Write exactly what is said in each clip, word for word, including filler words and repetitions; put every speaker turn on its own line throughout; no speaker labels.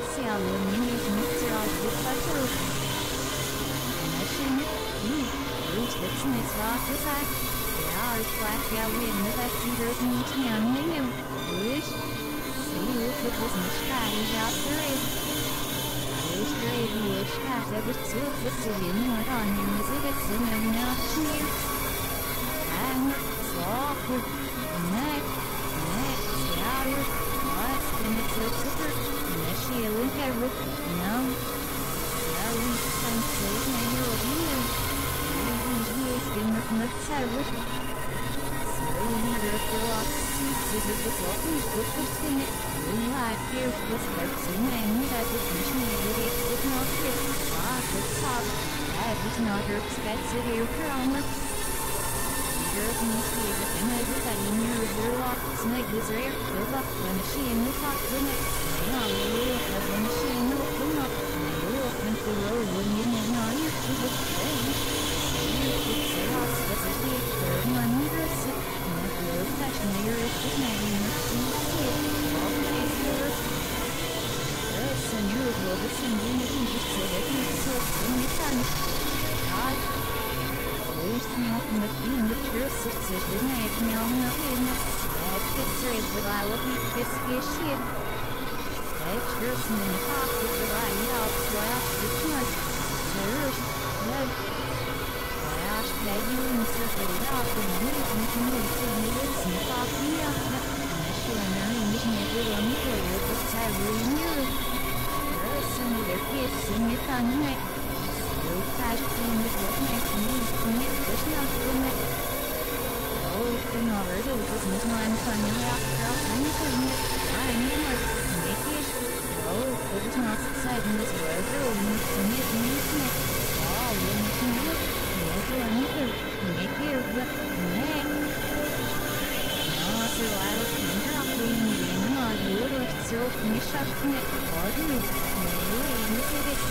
especial minhas natural de fator. Machine, e, os business rockers are, they are flat gallery and the leaders in town name, which, see if it was much carried out there. Which grade which has ever took the city and what on him is it a sin of not chance. And, so, neck, neck, scouter, what's in it so super, and she look at it, no. No, we can say, man, you're a human. We is in the nuts, I wish. So, we therefore ought to see, so that the soldiers would push in it. We like here was thirteen and that was missionary, it was not fit. Ah, good top, that was not her expected here from us. Girls in the street, and I was at in your rear lock, snake is rare, goes up when she in the top in it. They are real, but when she in the open up, and they will open the road when you know on your feet with the baby. You could say, I'll slip a sheet for money dress it, and if you're a fashion, you're a good man, and you're all face yours. Yes, and you're a little bit singing, you can just say that you're so funny, son. God. There's milk in the bean, the pure six is the night, milk in the bean. That gets right with I will be biscuit shit. That cheers in the top with the right out, so I have to smoke. There's that. Gosh, that you insert it out and you can move to the lips and pop me up. Unless you're an army, never on the way with the tyree in Europe. There's some of their kids in the tongue. So fast in the book next to me, commit, there's nothing that. Oh, the knowledge of business mind funny out, girl, I'm doing it. I'm in it, make it. Oh, but it's not exciting this way, girl, you need to make me commit. Oh, you need to look, make it another, make it, look, make. No, so I was thinking of being in the audio, or so finish up in it, or do it, maybe, look at it.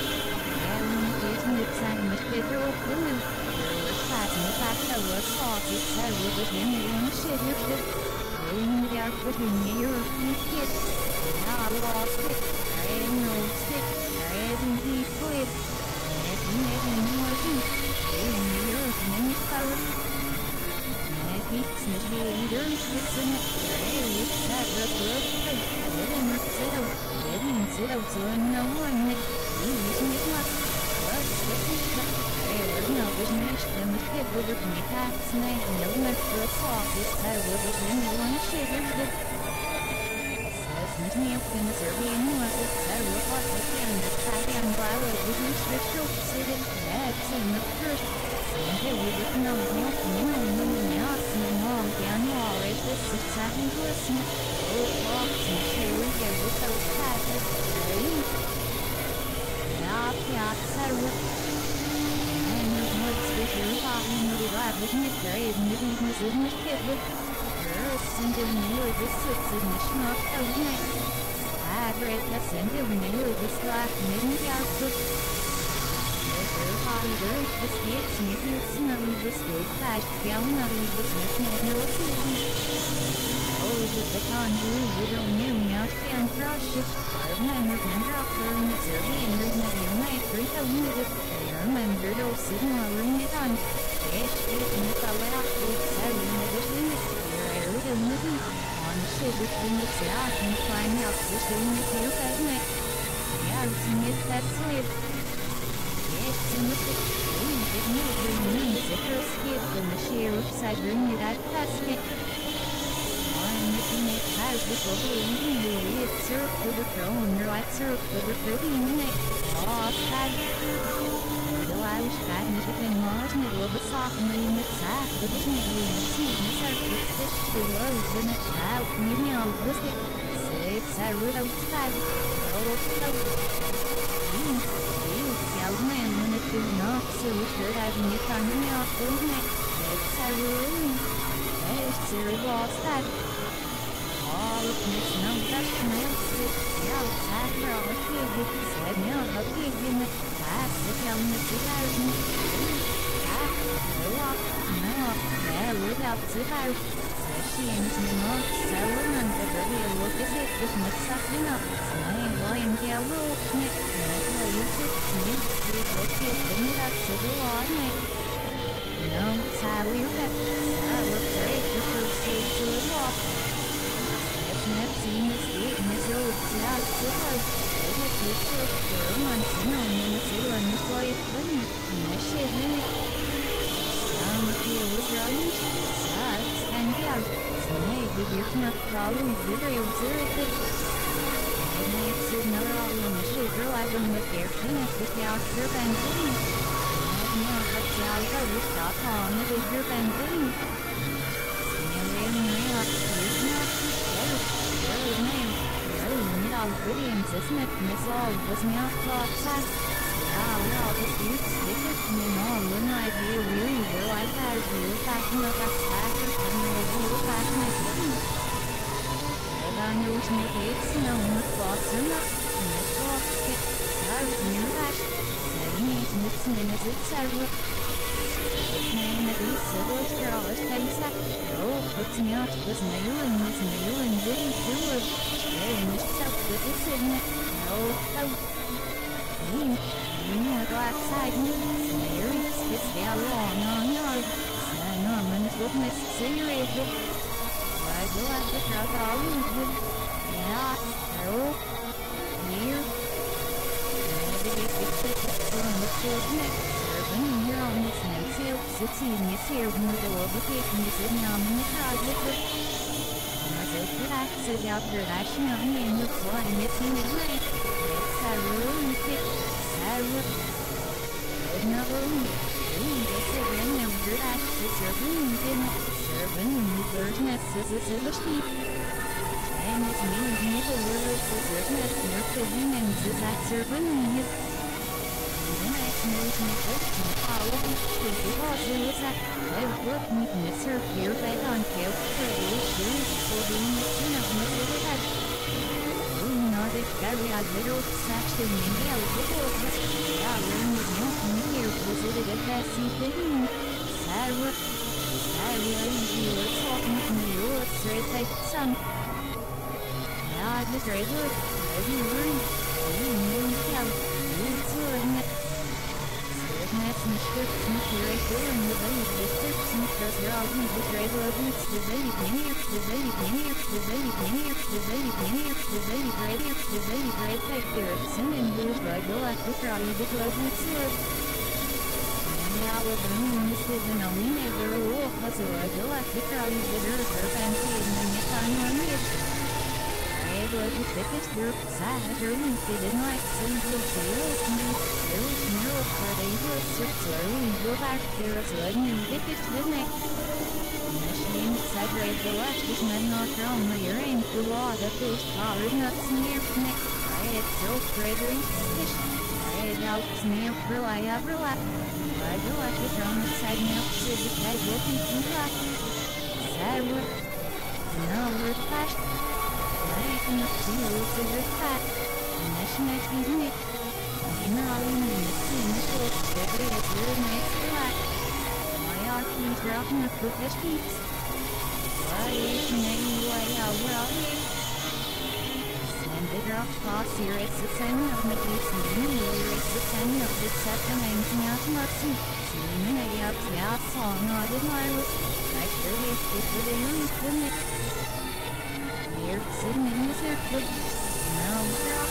It's time to get through a blue. There was class in the class that was hot. It's sad with the thing you want to shit your shit. Going there with me, you're a few kids. Now I lost it. There ain't no stick. There isn't he quit. And if you make any more things, you're in Europe and then you cover. And if he snitch me either, it's in it. There is that the good thing. Let him sit up. Let him sit up so I know one that he is in his mouth. No, there's no shame with it with the cats and I know my first off this side with the thing you want to share with it. Says me up in the survey and was it said with what I can the tag and by what we can switch to sit it that's in the first. And here we look no milk and you know no else and all down all right this is second person. Oh, walks and here we go with those cats. Yeah, yeah, said with You're talking to the lab, isn't it? There is new business, isn't it? Kid with her send him new this six in the schmuck of night. I read that send him new this last midnight output. There's her body, there's the skates, and if it's none of the skate flash, down none of the smith, no season. Oh, the pecan blue, we don't know now, can crush it. Our men are going to drop her in the survey, and there's nothing like her to move it. Remember those sitting while we're it on. Yes, it in the color of the seven of the things. You're a little movie. On the ship between the south and find out the thing with you at night. Yeah, it's in it, that's it. Yes, in the ship. We did not bring means the first hit from the sheriff side bring it at basket. I'm looking at has this over in the it's surf for the throne, right surf for the thirty minute. Oh, sad. I was trying to get Mars and it will be soft and in the sack, but it's not really seen the surface fish the words in a child, maybe I'll list it. Six, I wrote outside. Oh, so. You, you, young man, when it do not, so sure I've been coming out for the next. Six, I wrote in. There's zero lost that. All of this no question else is the outside for all the kids. Said no, how big in the class, the film is the thousand. Ah, the walk, no, there without the fire. Says she and me not so and the real look is it was not sucking up. So I am going to will connect the YouTube to the location that's the one. No, sadly, that I will break the first stage to the wall. It's not seen as big as it was out to her. It was just for months and on in the city and the flight couldn't. And the shit in it. Some of you was running. Sucks and out. So maybe you're not probably very observant. It makes it not all in the sugar like on the air connect with the outer band. Not but I will stop on the bigger band. Simulating real is not better. Very name. Very not pretty and Zismet missile was not thought fast. Now all the suits stick it in all when I feel really well I had a real fashion of a stacker and a real fashion of hidden. But I know to make it snow in the thoughts or not. In the thoughts it starts near that. It's minutes itself. Name at least several scrawlers pensa. Oh, what's not was nail and this nail and very good. Sharing itself with its in it. Oh, oh. Mean, you know, go outside. Snare is it's down long on yard. San Norman's witness cigarette. Why do I have to drop all in it? Yeah, oh, here. Servant here on this night sale, sitting is here when the overtaking is in on the project. As if it acts out production of me in the floor and it's in the night. It's a room fit, Sarah. There's no room. We get a remember that the servant didn't. Servant in the birdness is a silver sheep. And it's me and me the words is birdness, no fitting and is that servant in it. Knows me first and follow me to the horses that I work me in the surf here by on tail for the issues for being the sin of Mister Head. We know that very odd little section in the little yeah, learn with no here visited a passy thing. Sarah, Sarah, you were talking to me, you were straight like sun. Yeah, this very good. Every word, you knew him, you doing it. That's my script, my right there, and the very description, because they're all in the right levels, the very linear, the very linear, the very linear, the very linear, the very right here, the very right back there, sin and lose by go at the crowd, the pleasant sword. And now we're going to see the only never rule, because I go at the crowd, the earth, or fancy, and then you find one here. I was the thickest group, sad, or didn't like simple sales, and there was no for the English slowly go back there as a new thickest didn't it? The machine exaggerate the left is men not from the urine to law the fish powered nuts near neck. I had so greater fish. I had out near for I ever left. I go at the drum side now to the head looking to left. Sad work. No word flash. I can see you to your fat. The machine is using it. In the rolling in the scene, the short, every is really nice to like. My R P's dropping the fish peeps. Why is the name way out we're all here? Send the drop toss here, it's the same of my piece, and you know it's the same of the second engine out mercy. Seeing the up the out song, I did my was. I sure wish it would have used, wouldn't it? Here, sitting in the circle. No, drop.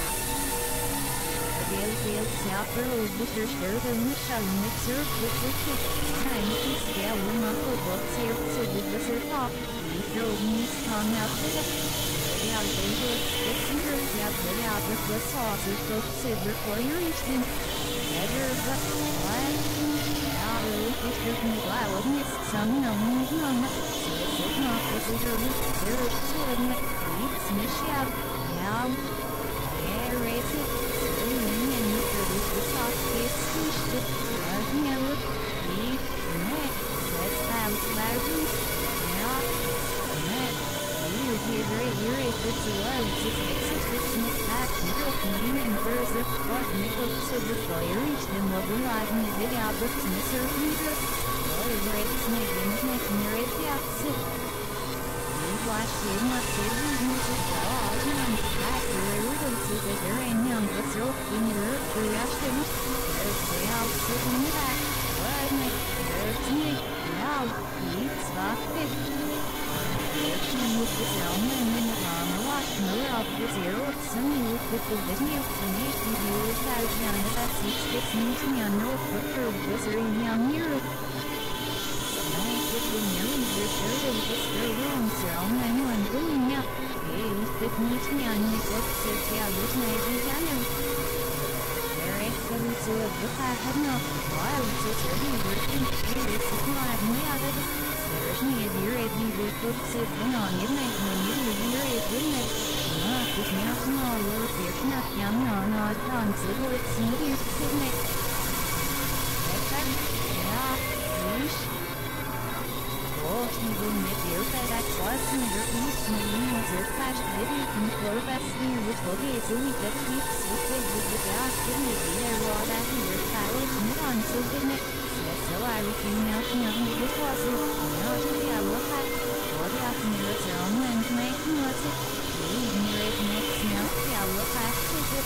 Feel south road with your shirt and the shell mixer with the kick. I'm to scale when my football's here, so with the surf off. We throw me strong out to the yeah, they were fixing her, yeah, put out with the saucer, so silver for your eating. Better, but what? Yeah, really, it's just me, I would miss some, no, no, no, no. So it's not, this is your root, there is two of them, it's Michelle, yeah, yeah, race it. The sauce is squished, working out, beef, neck, says house largest, not, net, you hear very irritated to words, it's exhibition, act, nickel, clean, and burst of what nickel, so before you reach them, what we like in the video, but to miss her feeder, or the great snake, and making your right the opposite. You watch the not saving music, all the time, back, you're a little to the there ain't no on the throat in your reaction. There's the house in the back. What neck? There's me. Now, it's fucked. Reaction with the sound and in the arm wash more of the zero. Some you with the video to make videos out young that six fifteen young no for wizard young Europe. With the million reserve of the stir room sound and one doing up. With me to young Nicholas says yeah, with my piano. There is some to a book I had not. While it's a dirty working, it is not me out of it. There's me at your eight with books if and on midnight when you do your eight wouldn't it? Not with me out small or fear not young on odd consider it's near Sydney. Yeah, wish. Even with your FedEx was near East Marine was your flash video from Corvus near with Bobby so we get keeps with it with the gas didn't it there raw that your college and on so didn't it? So I reckon out young with it was it. Now to the hour pack. Or the afternoon was on when to make him was it. Even your eight next now the hour pack is it.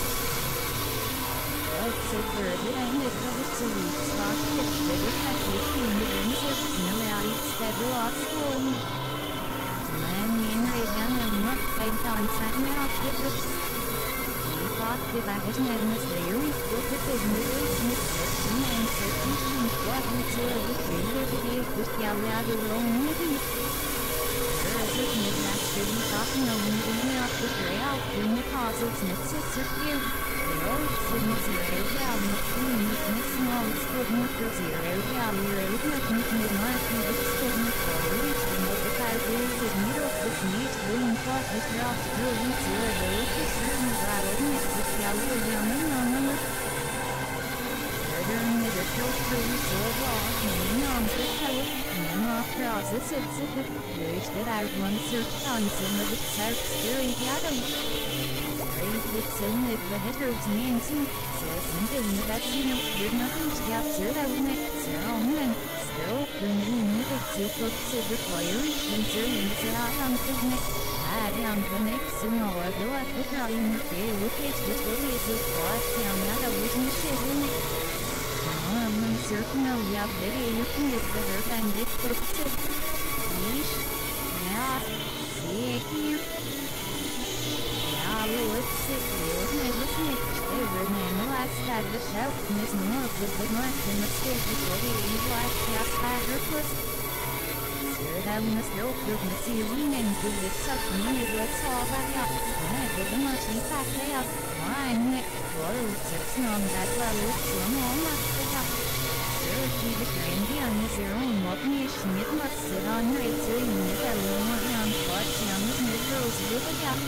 So further and it was to reach spot it. They were happy to the rooms of snow instead of lost for me. Man in red young and not fight on Saturday after this. He thought the baggage and was there with the business and certain and certain what we saw the trailer today with Yalla the wrong movie. There is a myth that really talking only in the trail in the causes and sister here. Sigma zero down the three meekness small squidney for zero down your eight meekness midnight with squidney for reaching with the casuals of needle with meat green pot with drops green zero those with certain rattled mix with yellow young and young. Further in the filter we saw raw meaning on the pellet and then off process it's a bit which that out one search on some of the south scary gathering. It's in the heterogeneous says something that you know you're nothing to capture that would make ceremony. Still, the new music to look to the fire and turning to out on the neck. I am the next and all of the life with her in the fair with it, which will be so far down that I wasn't shitting it. I'm uncertain of the video you can get the her and it puts it. Yeesh. Yeah. See here. Let's sit here and listen to every man the last at the shelf and there's more with the mark in the stairs before the age life cast by her foot. Sir, that must go through the ceiling and do this up and you let's all back up. I put the much in fact they up. Mine neck for six on that level from all up the top. Sir, she the brandy on his own motivation it must sit on your eight so you need that little more young but young as new girls with a gap.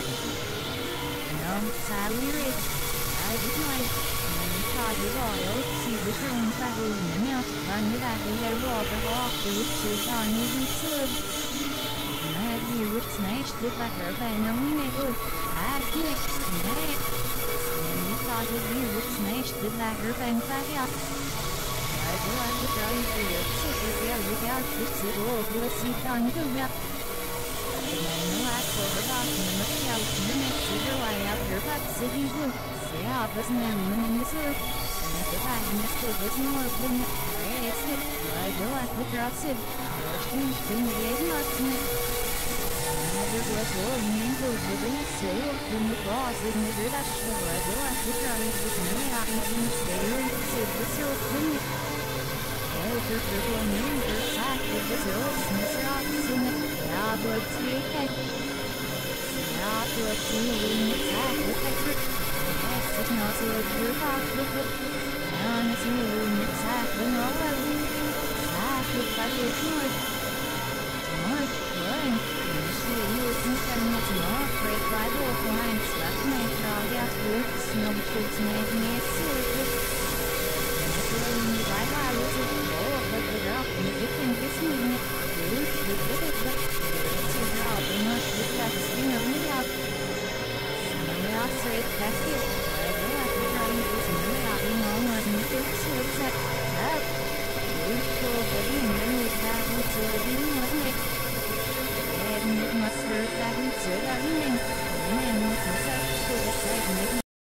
Sally Ridge, I was like, and I thought it all, she was shown travel in the mouth, run it out of the water off the witches on even serve. And I had you would smash the butter and only neighbor, I clicked, and I and you thought that you would smash the butter and back up. I do like to tell you for your sister, yeah, without the civil, let's see, on the rep. And the last over talking in the scout in the next year I have your butt city blue. Say up as an element in the surf. And at the back in the still was more than the race it. I go like the drops it. Or change in the eight knots in it. Another was all mingled with the sail from the boss in the British. So I go like the drops with no happens in the sail and save the surf in it. Over for the neighbor sack with the hills and the rocks in it. Yeah, but take it. Yeah, but see in the sack with the trick. Yes, it's not so good rock with it. And it's in the sack and all of it. Sack with the north. North, good. And she was in the north, north, great rival flying stuff. My dog out with snow chips made me a circus. And the right eye was a floor, but the rock and the different listening it. Roots with it, but it's a rock and not with that spin of me up. Somebody else said that's it.